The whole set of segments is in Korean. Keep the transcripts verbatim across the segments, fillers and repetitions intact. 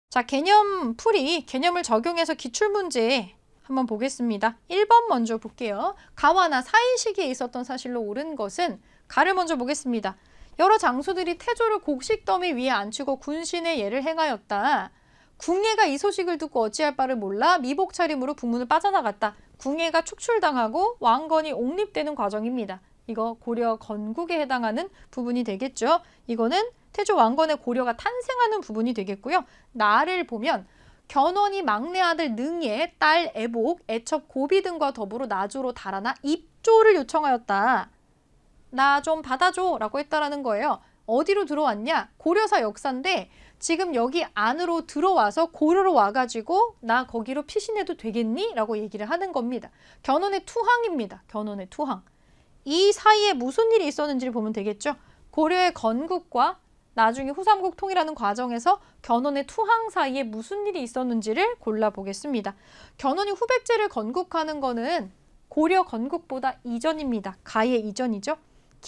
자, 개념 풀이, 개념을 적용해서 기출문제 한번 보겠습니다. 일 번 먼저 볼게요. 가와나 사이 시기에 있었던 사실로 옳은 것은 가를 먼저 보겠습니다. 여러 장수들이 태조를 곡식더미 위에 앉히고 군신의 예를 행하였다. 궁예가 이 소식을 듣고 어찌할 바를 몰라 미복 차림으로 북문을 빠져나갔다. 궁예가 축출당하고 왕건이 옹립되는 과정입니다. 이거 고려 건국에 해당하는 부분이 되겠죠. 이거는 태조 왕건의 고려가 탄생하는 부분이 되겠고요. 나를 보면 견훤이 막내 아들 능의 딸 애복, 애첩 고비 등과 더불어 나주로 달아나 입조를 요청하였다. 나 좀 받아줘 라고 했다라는 거예요. 어디로 들어왔냐? 고려사 역사인데 지금 여기 안으로 들어와서 고려로 와가지고 나 거기로 피신해도 되겠니? 라고 얘기를 하는 겁니다. 견훤의 투항입니다. 견훤의 투항. 이 사이에 무슨 일이 있었는지를 보면 되겠죠. 고려의 건국과 나중에 후삼국 통일하는 과정에서 견훤의 투항 사이에 무슨 일이 있었는지를 골라보겠습니다. 견훤이 후백제를 건국하는 거는 고려 건국보다 이전입니다. 가의 이전이죠.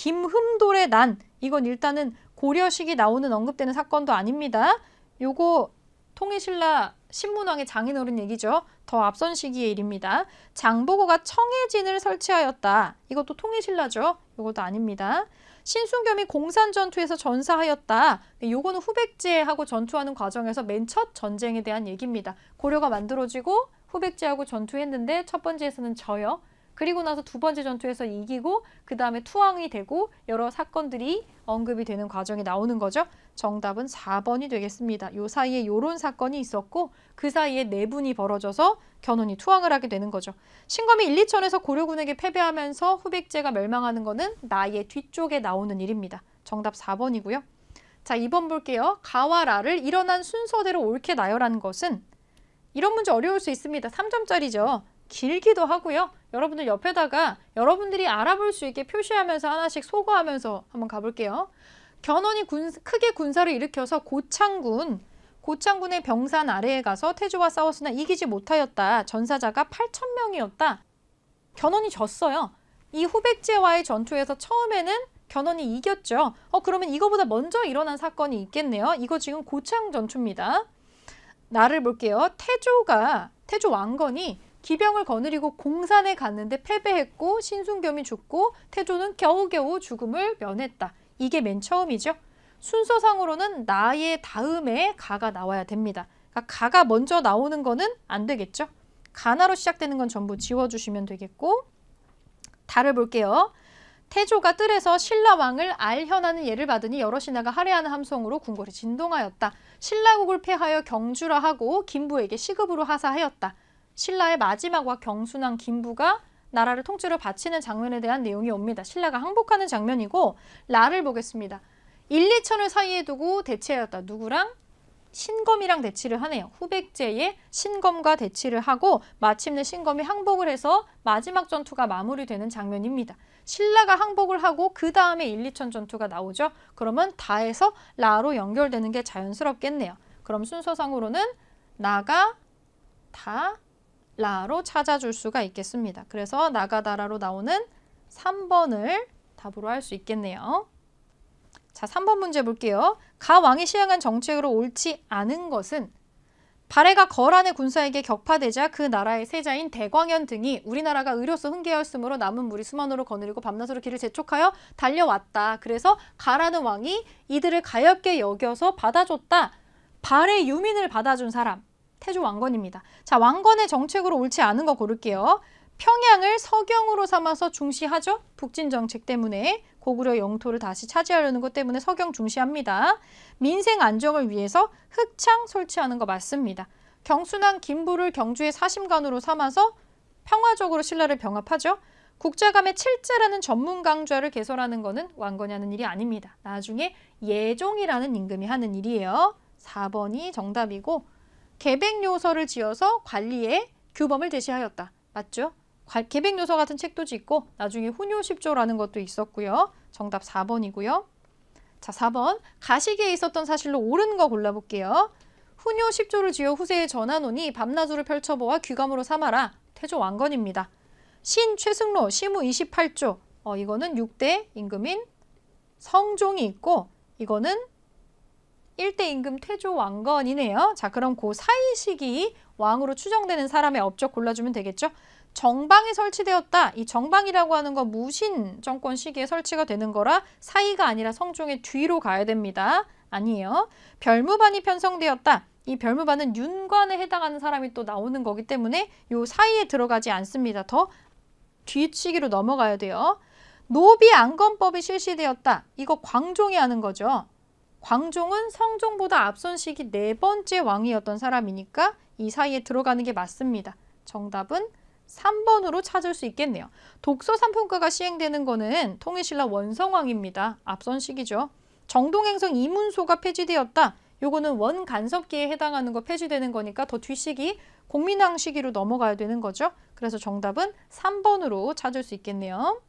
김흠돌의 난, 이건 일단은 고려식이 나오는 언급되는 사건도 아닙니다. 요거 통일신라 신문왕의 장인어른 얘기죠. 더 앞선 시기의 일입니다. 장보고가 청해진을 설치하였다. 이것도 통일신라죠. 이것도 아닙니다. 신순겸이 공산 전투에서 전사하였다. 요거는 후백제하고 전투하는 과정에서 맨 첫 전쟁에 대한 얘기입니다. 고려가 만들어지고 후백제하고 전투했는데 첫 번째에서는 져요. 그리고 나서 두 번째 전투에서 이기고 그 다음에 투항이 되고 여러 사건들이 언급이 되는 과정이 나오는 거죠. 정답은 사 번이 되겠습니다. 요 사이에 요런 사건이 있었고 그 사이에 내분이 벌어져서 견훤이 투항을 하게 되는 거죠. 신검이 일리천에서 고려군에게 패배하면서 후백제가 멸망하는 거는 나의 뒤쪽에 나오는 일입니다. 정답 사 번이고요. 자, 이 번 볼게요. 가와 라를 일어난 순서대로 옳게 나열한 것은 이런 문제 어려울 수 있습니다. 삼 점짜리죠. 길기도 하고요. 여러분들 옆에다가 여러분들이 알아볼 수 있게 표시하면서 하나씩 소거하면서 한번 가볼게요. 견훤이 군, 크게 군사를 일으켜서 고창군, 고창군의 병산 아래에 가서 태조와 싸웠으나 이기지 못하였다. 전사자가 팔천 명이었다. 견훤이 졌어요. 이 후백제와의 전투에서 처음에는 견훤이 이겼죠. 어 그러면 이거보다 먼저 일어난 사건이 있겠네요. 이거 지금 고창 전투입니다. 나를 볼게요. 태조가, 태조 왕건이 기병을 거느리고 공산에 갔는데 패배했고 신순겸이 죽고 태조는 겨우겨우 죽음을 면했다. 이게 맨 처음이죠. 순서상으로는 나의 다음에 가가 나와야 됩니다. 그러니까 가가 먼저 나오는 거는 안 되겠죠. 가나로 시작되는 건 전부 지워주시면 되겠고 다를 볼게요. 태조가 뜰에서 신라왕을 알현하는 예를 받으니 여러 신하가 할애하는 함성으로 궁궐이 진동하였다. 신라국을 패하여 경주라 하고 김부에게 시급으로 하사하였다. 신라의 마지막과 경순왕 김부가 나라를 통째로 바치는 장면에 대한 내용이 옵니다. 신라가 항복하는 장면이고 라를 보겠습니다. 일, 이천을 사이에 두고 대치하였다. 누구랑? 신검이랑 대치를 하네요. 후백제의 신검과 대치를 하고 마침내 신검이 항복을 해서 마지막 전투가 마무리되는 장면입니다. 신라가 항복을 하고 그 다음에 일, 이천 전투가 나오죠. 그러면 다에서 라로 연결되는 게 자연스럽겠네요. 그럼 순서상으로는 나가, 다, 라로 찾아줄 수가 있겠습니다. 그래서 나가다라로 나오는 삼 번을 답으로 할 수 있겠네요. 자, 삼 번 문제 볼게요. 가 왕이 시행한 정책으로 옳지 않은 것은 발해가 거란의 군사에게 격파되자 그 나라의 세자인 대광현 등이 우리나라가 의료서 흥계하였으므로 남은 무리 수만으로 거느리고 밤낮으로 길을 재촉하여 달려왔다. 그래서 가라는 왕이 이들을 가엾게 여겨서 받아줬다. 발해 유민을 받아준 사람. 태조 왕건입니다. 자, 왕건의 정책으로 옳지 않은 거 고를게요. 평양을 서경으로 삼아서 중시하죠. 북진 정책 때문에 고구려 영토를 다시 차지하려는 것 때문에 서경 중시합니다. 민생 안정을 위해서 흑창 설치하는 거 맞습니다. 경순왕 김부를 경주의 사심관으로 삼아서 평화적으로 신라를 병합하죠. 국자감의 칠제라는 전문 강좌를 개설하는 거는 왕건이 하는 일이 아닙니다. 나중에 예종이라는 임금이 하는 일이에요. 사 번이 정답이고 계백요서를 지어서 관리에 규범을 제시하였다. 맞죠? 계백요서 같은 책도 짓고 나중에 훈요십조라는 것도 있었고요. 정답 사 번이고요. 자, 사 번. 가시기에 있었던 사실로 옳은 거 골라볼게요. 훈요십조를 지어 후세에 전하노니 밤낮으로 펼쳐보아 귀감으로 삼아라. 태조 왕건입니다. 신 최승로 시무 이십팔조. 어, 이거는 육 대 임금인 성종이 있고 이거는 일대 임금 태조 왕건이네요. 자, 그럼 그 사이 시기 왕으로 추정되는 사람의 업적 골라주면 되겠죠. 정방이 설치되었다. 이 정방이라고 하는 거 무신 정권 시기에 설치가 되는 거라 사이가 아니라 성종의 뒤로 가야 됩니다. 아니에요. 별무반이 편성되었다. 이 별무반은 윤관에 해당하는 사람이 또 나오는 거기 때문에 요 사이에 들어가지 않습니다. 더 뒷시기로 넘어가야 돼요. 노비안건법이 실시되었다. 이거 광종이 하는 거죠. 광종은 성종보다 앞선 시기 네 번째 왕이었던 사람이니까 이 사이에 들어가는 게 맞습니다. 정답은 삼 번으로 찾을 수 있겠네요. 독서 삼품가가 시행되는 거는 통일신라 원성왕입니다. 앞선 시기죠. 정동행성 이문소가 폐지되었다. 요거는 원간섭기에 해당하는 거 폐지되는 거니까 더 뒷시기 공민왕 시기로 넘어가야 되는 거죠. 그래서 정답은 삼 번으로 찾을 수 있겠네요.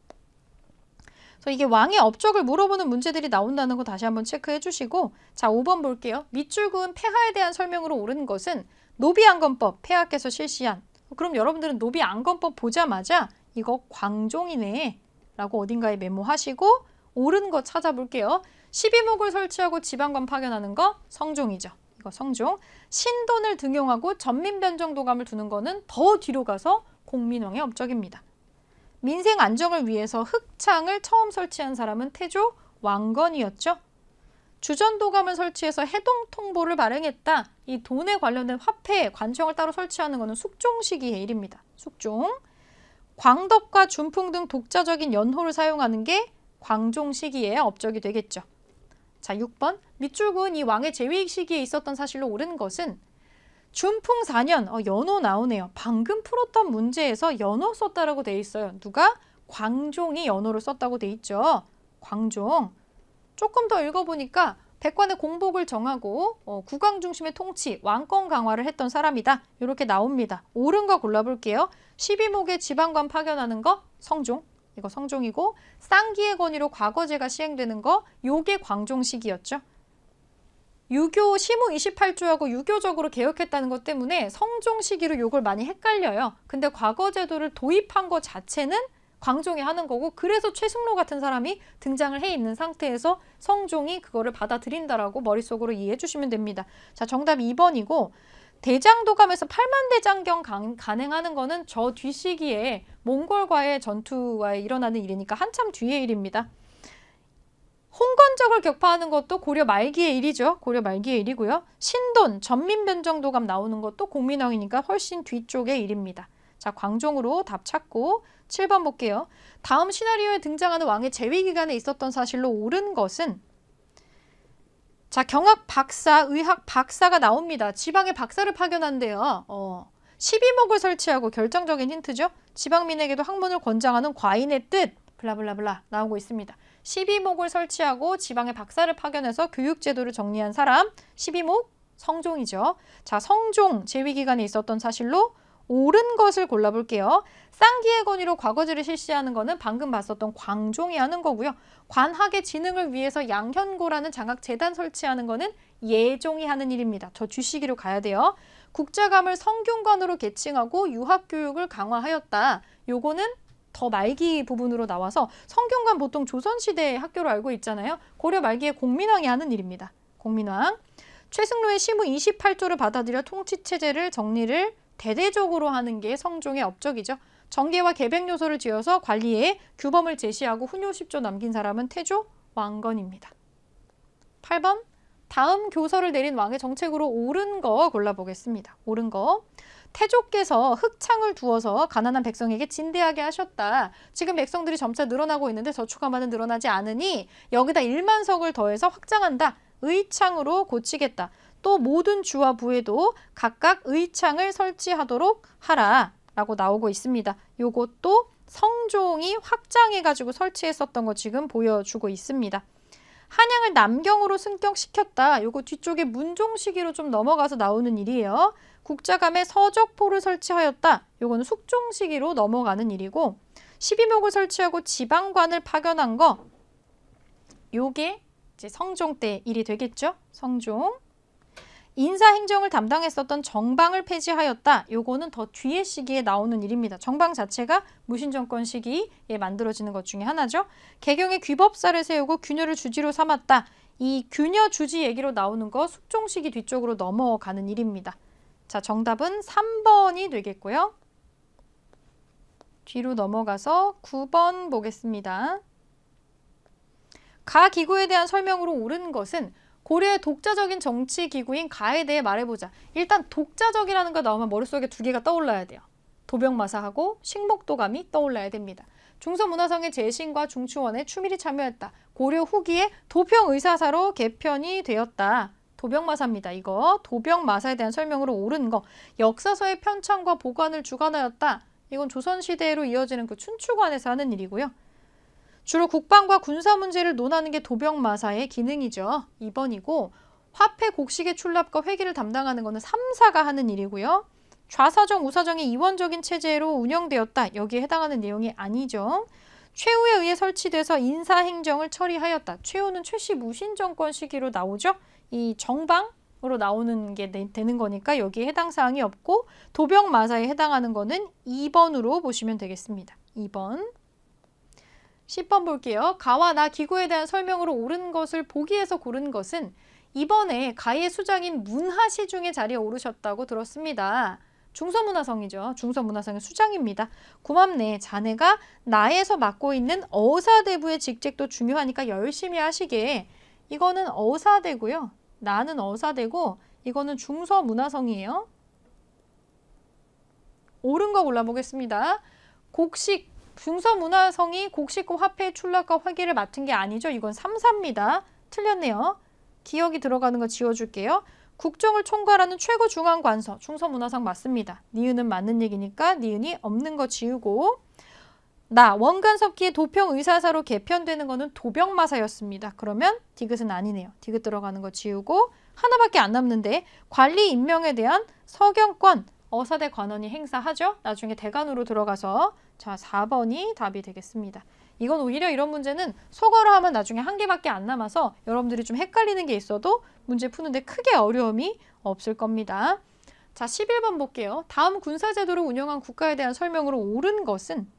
그래서 이게 왕의 업적을 물어보는 문제들이 나온다는 거 다시 한번 체크해 주시고, 자, 오 번 볼게요. 밑줄 그은 폐하에 대한 설명으로 옳은 것은 노비안건법, 폐하께서 실시한. 그럼 여러분들은 노비안건법 보자마자 이거 광종이네 라고 어딘가에 메모하시고 옳은 거 찾아볼게요. 십이목을 설치하고 지방관 파견하는 거 성종이죠. 이거 성종. 신돈을 등용하고 전민변정도감을 두는 거는 더 뒤로 가서 공민왕의 업적입니다. 민생 안정을 위해서 흑창을 처음 설치한 사람은 태조 왕건이었죠. 주전도감을 설치해서 해동통보를 발행했다. 이 돈에 관련된 화폐, 관청을 따로 설치하는 것은 숙종 시기의 일입니다. 숙종. 광덕과 준풍 등 독자적인 연호를 사용하는 게 광종 시기의 업적이 되겠죠. 자, 육 번. 밑줄 그은 이 왕의 재위 시기에 있었던 사실로 옳은 것은 준풍 사 년, 어, 연호 나오네요. 방금 풀었던 문제에서 연호 썼다라고 돼 있어요. 누가? 광종이 연호를 썼다고 돼 있죠. 광종. 조금 더 읽어보니까 백관의 공복을 정하고 어, 국왕 중심의 통치, 왕권 강화를 했던 사람이다. 이렇게 나옵니다. 옳은 거 골라볼게요. 십이목의 지방관 파견하는 거 성종. 이거 성종이고, 쌍기의 권위로 과거제가 시행되는 거 요게 광종 시기였죠. 유교 시무 이십팔 조하고 유교적으로 개혁했다는 것 때문에 성종 시기로 요걸 많이 헷갈려요. 근데 과거제도를 도입한 것 자체는 광종이 하는 거고, 그래서 최승로 같은 사람이 등장을 해 있는 상태에서 성종이 그거를 받아들인다라고 머릿속으로 이해해 주시면 됩니다. 자, 정답 이 번이고, 대장도감에서 팔만대장경 간행하는 거는 저 뒷시기에 몽골과의 전투가 일어나는 일이니까 한참 뒤의 일입니다. 홍건적을 격파하는 것도 고려 말기의 일이죠. 고려 말기의 일이고요. 신돈, 전민변정도감 나오는 것도 공민왕이니까 훨씬 뒤쪽의 일입니다. 자, 광종으로 답 찾고 칠 번 볼게요. 다음 시나리오에 등장하는 왕의 재위 기간에 있었던 사실로 옳은 것은, 자, 경학 박사, 의학 박사가 나옵니다. 지방에 박사를 파견한대요. 어, 십이목을 설치하고 결정적인 힌트죠. 지방민에게도 학문을 권장하는 과인의 뜻, 블라블라블라 나오고 있습니다. 십이목을 설치하고 지방에 박사를 파견해서 교육제도를 정리한 사람, 십이목 성종이죠. 자, 성종 재위기간에 있었던 사실로 옳은 것을 골라볼게요. 쌍기의 권위로 과거제를 실시하는 거는 방금 봤었던 광종이 하는 거고요. 관학의 진흥을 위해서 양현고라는 장학재단 설치하는 거는 예종이 하는 일입니다. 저 뒷시기로 가야 돼요. 국자감을 성균관으로 계칭하고 유학교육을 강화하였다. 요거는 더 말기 부분으로 나와서 성균관 보통 조선시대의 학교로 알고 있잖아요. 고려 말기에 공민왕이 하는 일입니다. 공민왕. 최승로의 시무 이십팔 조를 받아들여 통치체제를 정리를 대대적으로 하는 게 성종의 업적이죠. 정계와 계백 요소를 지어서 관리에 규범을 제시하고 훈요 십 조 남긴 사람은 태조 왕건입니다. 팔 번. 다음 교서를 내린 왕의 정책으로 옳은 거 골라보겠습니다. 옳은 거. 태조께서 흑창을 두어서 가난한 백성에게 진대하게 하셨다. 지금 백성들이 점차 늘어나고 있는데 저축하만은 늘어나지 않으니 여기다 일만 석을 더해서 확장한다. 의창으로 고치겠다. 또 모든 주와 부에도 각각 의창을 설치하도록 하라 라고 나오고 있습니다. 요것도 성종이 확장해가지고 설치했었던 거 지금 보여주고 있습니다. 한양을 남경으로 승격시켰다. 요거 뒤쪽에 문종 시기로 좀 넘어가서 나오는 일이에요. 국자감에 서적포를 설치하였다. 요거는 숙종 시기로 넘어가는 일이고, 십이목을 설치하고 지방관을 파견한 거 요게 이제 성종 때 일이 되겠죠. 성종. 인사행정을 담당했었던 정방을 폐지하였다. 요거는 더 뒤의 시기에 나오는 일입니다. 정방 자체가 무신정권 시기에 만들어지는 것 중에 하나죠. 개경에 귀법사를 세우고 균열을 주지로 삼았다. 이 균여 주지 얘기로 나오는 거 숙종시기 뒤쪽으로 넘어가는 일입니다. 자, 정답은 삼 번이 되겠고요. 뒤로 넘어가서 구 번 보겠습니다. 가 기구에 대한 설명으로 옳은 것은 고려의 독자적인 정치 기구인 가에 대해 말해보자. 일단 독자적이라는 거 나오면 머릿속에 두 개가 떠올라야 돼요. 도병마사하고 식목도감이 떠올라야 됩니다. 중서문화성의 재신과 중추원에 추밀히 참여했다. 고려 후기에 도평의사사로 개편이 되었다. 도병마사입니다. 이거 도병마사에 대한 설명으로 옳은 거. 역사서의 편찬과 보관을 주관하였다. 이건 조선시대로 이어지는 그 춘추관에서 하는 일이고요. 주로 국방과 군사 문제를 논하는 게 도병마사의 기능이죠. 이 번이고 화폐 곡식의 출납과 회계를 담당하는 거는 삼 사가 하는 일이고요. 좌사정, 우사정이 이원적인 체제로 운영되었다. 여기에 해당하는 내용이 아니죠. 최후에 의해 설치돼서 인사행정을 처리하였다. 최후는 최씨 무신정권 시기로 나오죠. 이 정방으로 나오는 게 되는 거니까 여기에 해당 사항이 없고 도병마사에 해당하는 거는 이 번으로 보시면 되겠습니다. 이 번. 십 번 볼게요. 가와 나 기구에 대한 설명으로 옳은 것을 보기에서 고른 것은 이번에 가의 수장인 문하시중의 자리에 오르셨다고 들었습니다. 중서문화성이죠. 중서문화성의 수장입니다. 구맙네. 자네가 나에서 맡고 있는 어사대부의 직책도 중요하니까 열심히 하시게. 이거는 어사대고요. 나는 어사대고 이거는 중서문화성이에요. 옳은 거 골라보겠습니다. 곡식. 중서문화성이 곡식과 화폐의 출납과 회계를 맡은 게 아니죠. 이건 삼 사입니다. 틀렸네요. 기억이 들어가는 거 지워줄게요. 국정을 총괄하는 최고 중앙관서. 중서문화성 맞습니다. 니은은 맞는 얘기니까 니은이 없는 거 지우고 나 원간섭기의 도평의사사로 개편되는 거는 도병마사였습니다. 그러면 디귿은 아니네요. 디귿 들어가는 거 지우고 하나밖에 안 남는데 관리 임명에 대한 서경권 어사대 관원이 행사하죠. 나중에 대관으로 들어가서 자 사 번이 답이 되겠습니다. 이건 오히려 이런 문제는 속어로 하면 나중에 한 개밖에 안 남아서 여러분들이 좀 헷갈리는 게 있어도 문제 푸는데 크게 어려움이 없을 겁니다. 자 십일 번 볼게요. 다음 군사제도를 운영한 국가에 대한 설명으로 옳은 것은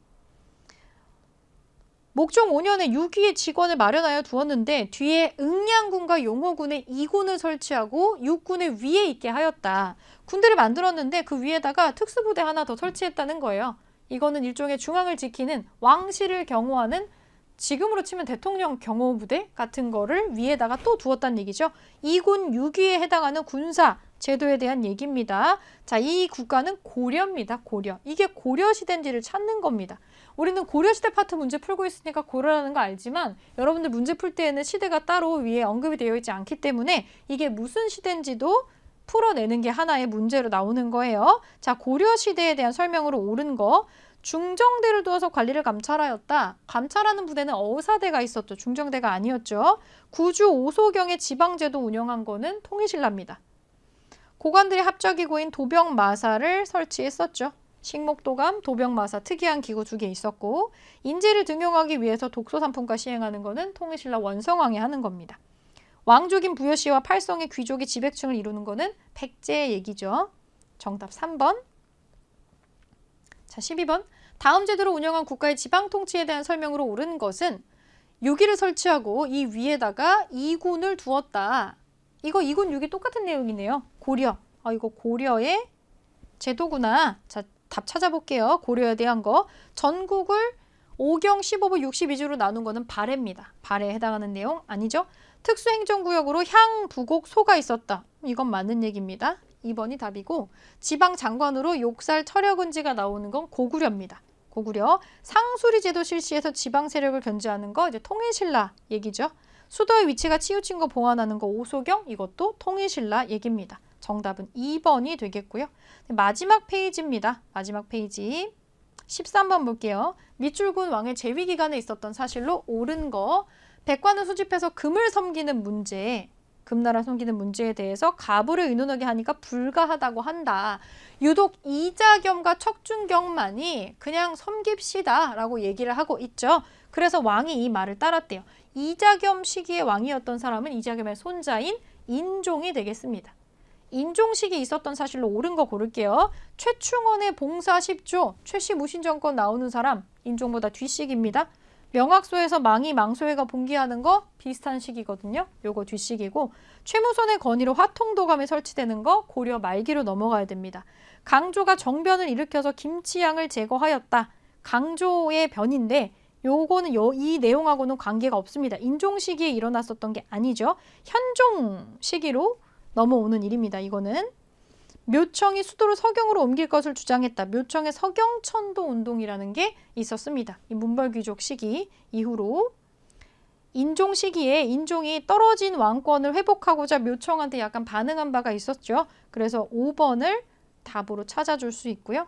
목종 오 년에 육 위의 직원을 마련하여 두었는데 뒤에 응양군과 용호군에 이 군을 설치하고 육 군의 위에 있게 하였다. 군대를 만들었는데 그 위에다가 특수부대 하나 더 설치했다는 거예요. 이거는 일종의 중앙을 지키는 왕실을 경호하는 지금으로 치면 대통령 경호부대 같은 거를 위에다가 또 두었다는 얘기죠. 이 군 육 위에 해당하는 군사 제도에 대한 얘기입니다. 자, 이 국가는 고려입니다. 고려. 이게 고려시대인지를 찾는 겁니다. 우리는 고려시대 파트 문제 풀고 있으니까 고려라는 거 알지만 여러분들 문제 풀 때에는 시대가 따로 위에 언급이 되어 있지 않기 때문에 이게 무슨 시대인지도 풀어내는 게 하나의 문제로 나오는 거예요. 자, 고려시대에 대한 설명으로 옳은 거. 중정대를 두어서 관리를 감찰하였다. 감찰하는 부대는 어사대가 있었죠. 중정대가 아니었죠. 구주 오소경의 지방제도 운영한 거는 통일신라입니다. 고관들이 합작기구인 도병마사를 설치했었죠. 식목도감, 도병마사 특이한 기구 두 개 있었고 인재를 등용하기 위해서 독소상품과 시행하는 거는 통일신라 원성왕이 하는 겁니다. 왕족인 부여씨와 팔성의 귀족이 지백층을 이루는 거는 백제 얘기죠. 정답 삼 번. 자, 십이 번. 다음 제도로 운영한 국가의 지방통치에 대한 설명으로 옳은 것은 육 위를 설치하고 이 위에다가 이 군을 두었다. 이거 이 군 육 위 똑같은 내용이네요. 고려. 아, 이거 고려의 제도구나. 자, 답 찾아볼게요. 고려에 대한 거. 전국을 오경 십오 부 육십이 주로 나눈 거는 발해입니다. 발해에 해당하는 내용 아니죠? 특수행정구역으로 향, 부곡, 소가 있었다. 이건 맞는 얘기입니다. 이 번이 답이고 지방장관으로 욕살, 철역은지가 나오는 건 고구려입니다. 고구려. 상수리 제도 실시해서 지방 세력을 견제하는 거 이제 통일신라 얘기죠. 수도의 위치가 치우친 거 보완하는 거 오소경 이것도 통일신라 얘기입니다. 정답은 이 번이 되겠고요. 마지막 페이지입니다. 마지막 페이지. 십삼 번 볼게요. 밑줄군 왕의 재위 기간에 있었던 사실로 옳은 거. 백관을 수집해서 금을 섬기는 문제. 금나라 섬기는 문제에 대해서 가부를 의논하게 하니까 불가하다고 한다. 유독 이자겸과 척준경만이 그냥 섬깁시다 라고 얘기를 하고 있죠. 그래서 왕이 이 말을 따랐대요. 이자겸 시기의 왕이었던 사람은 이자겸의 손자인 인종이 되겠습니다. 인종식이 있었던 사실로 옳은 거 고를게요. 최충원의 봉사 십 조, 최씨 무신정권 나오는 사람 인종보다 뒷식입니다. 명학소에서 망이 망소회가 봉기하는 거 비슷한 시기거든요. 요거 뒷시기고 최무선의 건의로 화통도감에 설치되는 거 고려 말기로 넘어가야 됩니다. 강조가 정변을 일으켜서 김치양을 제거하였다. 강조의 변인데 요거는 요, 이 내용하고는 관계가 없습니다. 인종 시기에 일어났었던 게 아니죠. 현종 시기로 넘어오는 일입니다. 이거는 묘청이 수도를 서경으로 옮길 것을 주장했다. 묘청의 서경천도 운동이라는 게 있었습니다. 이 문벌귀족 시기 이후로 인종 시기에 인종이 떨어진 왕권을 회복하고자 묘청한테 약간 반응한 바가 있었죠. 그래서 오 번을 답으로 찾아줄 수 있고요.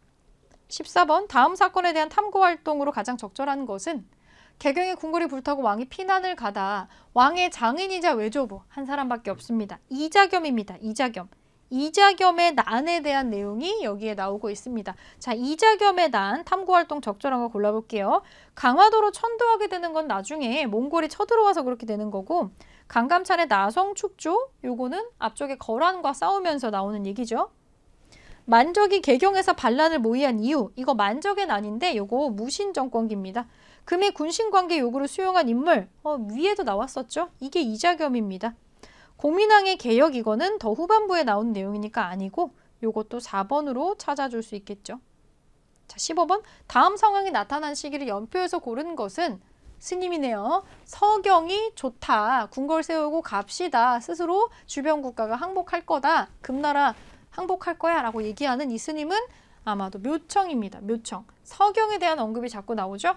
십사 번 다음 사건에 대한 탐구활동으로 가장 적절한 것은 개경의 궁궐이 불타고 왕이 피난을 가다 왕의 장인이자 외조부 한 사람밖에 없습니다. 이자겸입니다. 이자겸. 이자겸의 난에 대한 내용이 여기에 나오고 있습니다. 자, 이자겸의 난 탐구활동 적절한 거 골라볼게요. 강화도로 천도하게 되는 건 나중에 몽골이 쳐들어와서 그렇게 되는 거고 강감찬의 나성 축조 요거는 앞쪽에 거란과 싸우면서 나오는 얘기죠. 만적이 개경에서 반란을 모의한 이유 이거 만적의 난인데 요거 무신정권기입니다. 금의 군신관계 요구를 수용한 인물 어, 위에도 나왔었죠. 이게 이자겸입니다. 공민왕의 개혁 이거는 더 후반부에 나온 내용이니까 아니고 요것도 사 번으로 찾아줄 수 있겠죠. 자, 십오 번 다음 상황이 나타난 시기를 연표해서 고른 것은 스님이네요. 서경이 좋다. 궁궐 세우고 갑시다. 스스로 주변 국가가 항복할 거다. 금나라 항복할 거야 라고 얘기하는 이 스님은 아마도 묘청입니다. 묘청. 서경에 대한 언급이 자꾸 나오죠.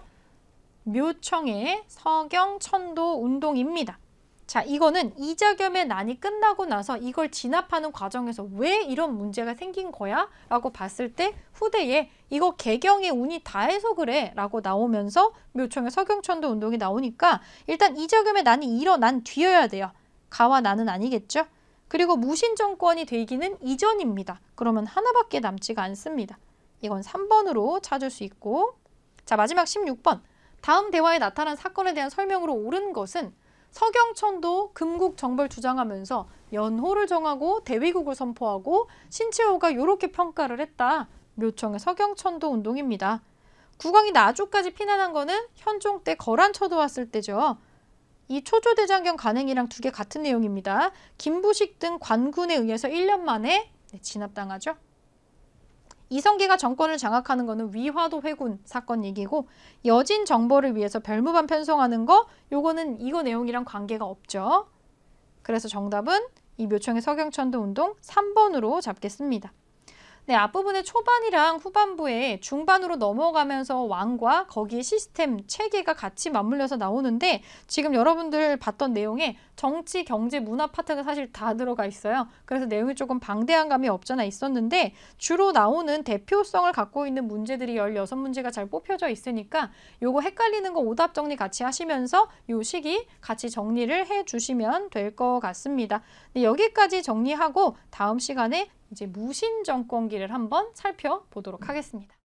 묘청의 서경천도 운동입니다. 자, 이거는 이자겸의 난이 끝나고 나서 이걸 진압하는 과정에서 왜 이런 문제가 생긴 거야? 라고 봤을 때 후대에 이거 개경의 운이 다해서 그래 라고 나오면서 묘청의 서경천도 운동이 나오니까 일단 이자겸의 난이 일어난 뒤여야 돼요. 가와 나는 아니겠죠? 그리고 무신정권이 되기는 이전입니다. 그러면 하나밖에 남지가 않습니다. 이건 삼 번으로 찾을 수 있고 자, 마지막 십육 번 다음 대화에 나타난 사건에 대한 설명으로 옳은 것은 서경천도 금국 정벌 주장하면서 연호를 정하고 대위국을 선포하고 신채호가 이렇게 평가를 했다. 묘청의 서경천도 운동입니다. 국왕이 나주까지 피난한 거는 현종 때 거란 쳐들어왔을 때죠. 이 초조대장경 간행이랑 두 개 같은 내용입니다. 김부식 등 관군에 의해서 일 년 만에 네, 진압당하죠. 이성계가 정권을 장악하는 거는 위화도 회군 사건 얘기고 여진 정벌을 위해서 별무반 편성하는 거 요거는 이거 내용이랑 관계가 없죠. 그래서 정답은 이 묘청의 서경천도 운동 삼 번으로 잡겠습니다. 네, 앞부분의 초반이랑 후반부에 중반으로 넘어가면서 왕과 거기에 시스템, 체계가 같이 맞물려서 나오는데 지금 여러분들 봤던 내용에 정치, 경제, 문화 파트가 사실 다 들어가 있어요. 그래서 내용이 조금 방대한 감이 없잖아 있었는데 주로 나오는 대표성을 갖고 있는 문제들이 열여섯 문제가 잘 뽑혀져 있으니까 요거 헷갈리는 거 오답 정리 같이 하시면서 요 시기 같이 정리를 해주시면 될 것 같습니다. 네, 여기까지 정리하고 다음 시간에 이제 무신정권기를 한번 살펴보도록 하겠습니다.